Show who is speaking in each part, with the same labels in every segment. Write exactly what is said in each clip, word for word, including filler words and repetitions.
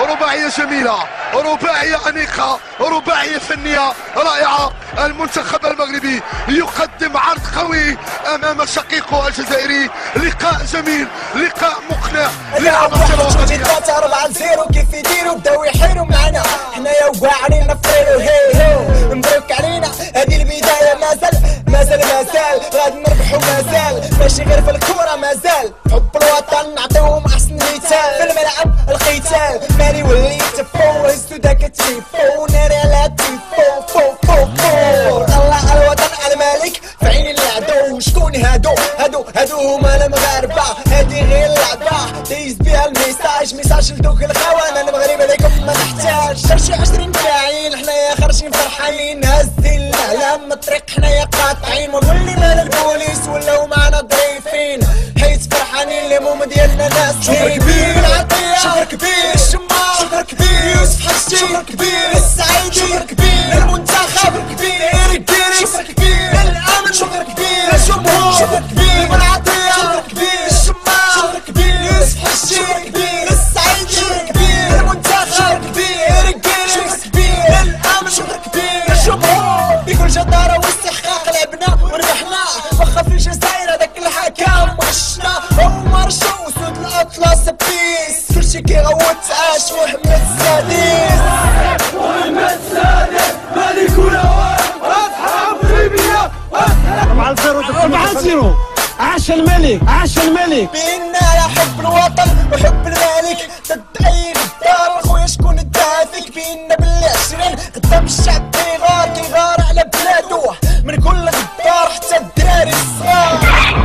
Speaker 1: رباعية جميلة، رباعية أنيقة، رباعية فنية رائعة. المنتخب المغربي يقدم عرض قوي أمام شقيقه الجزائري. لقاء جميل، لقاء مقنع للعناصر الوطنية.
Speaker 2: ثلاثة أربعة زيرو كيف يديروا بداو يحيروا معنا حنايا وقاعدين نفريرو هي هو مبروك علينا. هذه البداية مازال مازال مازال غادي نربحوا مازال ماشي غير في الكورة مازال حب الوطن نعطيوهم أحسن مثال في الملعب القتال مالي وليت فو هزتو داك التيفو ناري على التيفو فو فو فو طلع الوطن على الملك في عين العدو. شكون هادو هادو هادو هما المغاربة هادي غير اللعبة دايز بيها الميساج ميساج لدوك الخوان المغرب عليكم ما نحتاج شي عشرين كاعين حنايا خارجين فرحانين هازين الاعلام من الطريق حنايا قاطعين ونولي مال البوليس ولاو معنا ضريفين حيت فرحانين ليموم ديالنا ناس شكر كبير شكر كبير الشمار شكر كبير يوسف حجتي شكر كبير السعيدي شكر كبير المنتخب شكر كبير إيريك ديريك شكر كبير الامن شكر كبير الجمهور شكر كبير والعطية شكر كبير الشمار شكر كبير يوسف حجتي شكر كبير السعيدي شكر كبير المنتخب شكر كبير إيريك ديريك شكر كبير الامن شكر كبير الجمهور بكل جدارة واستحقاق لعبنا وربحنا واخا في الجزائر هذاك الحكام وحشنا هما رشوا اسود الاطلس بيس كلشي كيغوت عاش محمد السادس محمد السادس مالك ولا اصحاب ليبيا
Speaker 3: أربعة زيرو عاش الملك عاش الملك.
Speaker 2: بينا على حب الوطن وحب الملك ضد اي غدار خويا شكون الدافك بينا باللي عشرين قدام الشعب كيغار كيغار على بلادو من كل غدار حتى الدراري الصغار.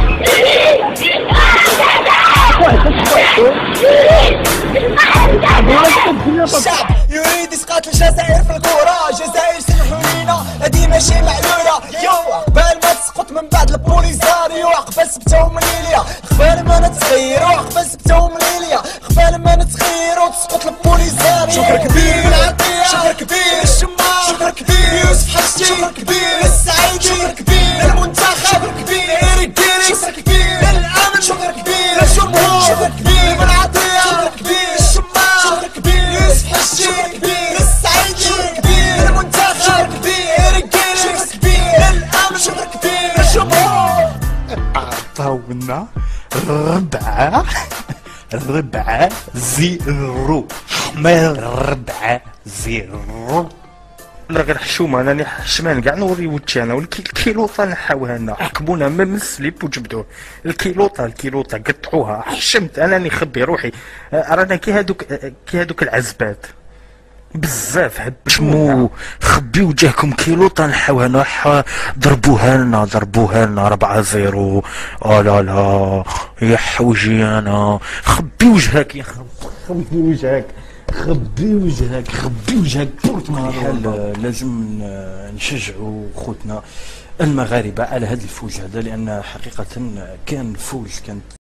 Speaker 2: الشعب يريد اسقاط الجزائر في الكورة الجزائر سمحوا لينا هادي ماشي معلولة يو قبل ما تسقط من بعد البوليزاريو عقبال سبتهم ليليا قبل ما نتغيرو عقبال سبتهم ليليا قبل ما نتغيرو تسقط البوليزاريو. شكر كبير شكر كبير الشمار شكر كبير يوسف حجتي شكر كبير السعيدي شكر كبير المنتخب شكر كبير إيريك ديريك شكر كبير الامن شكر كبير الجمهور شكر كبير والعطية شكر كبير الشمار شكر كبير يوسف حجتي شكر كبير السعيدي شكر كبير المنتخب شكر كبير إيريك ديريك شكر كبير الامن شكر كبير الجمهور.
Speaker 4: عطاونا ربعة ربعة زيرو حمار ربعة زيرو. لا غير حشومه انا حشمان كاع نوري وجهي انا والكيلوطه نحاوها لنا حكمونا من السليب وجبدوه الكيلوطه الكيلوطه قطعوها حشمت انا نخبي روحي رانا كي هادوك كي هادوك العزبات بزاف حشمو خبي وجهكم كيلوطه نحاوها لنا ضربوها لنا ضربوها لنا أربعة زيرو. اه لا لا يا حوجي انا خبي وجهك يا خبي وجهك خبي وجهك خبي وجهك بورتماني. حال لازم نشجعوا خوتنا المغاربه على هذا الفوز هذا لان حقيقه كان فوز كان